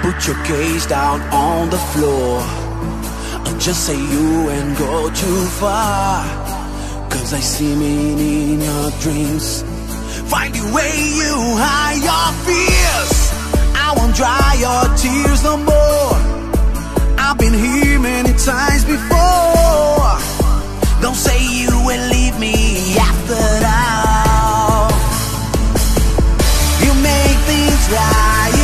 Put your gaze down on the floor. Just say you and go too far. 'Cause I see me in your dreams. Find a way you hide your fears. I won't dry your tears no more. I've been here many times before. Don't say you will leave me after all. You make things right.